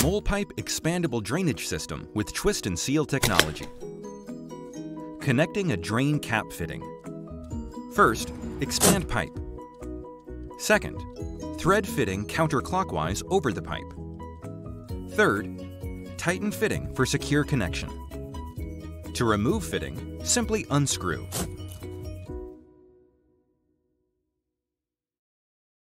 Mole Pipe Expandable Drainage System with Twist and Seal technology. Connecting a drain cap fitting. First, expand pipe. Second, thread fitting counterclockwise over the pipe. Third, tighten fitting for secure connection. To remove fitting, simply unscrew.